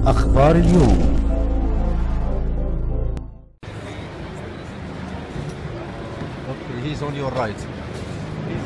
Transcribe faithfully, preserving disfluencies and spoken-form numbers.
أخبار اليوم. Okay, he's on your right. He's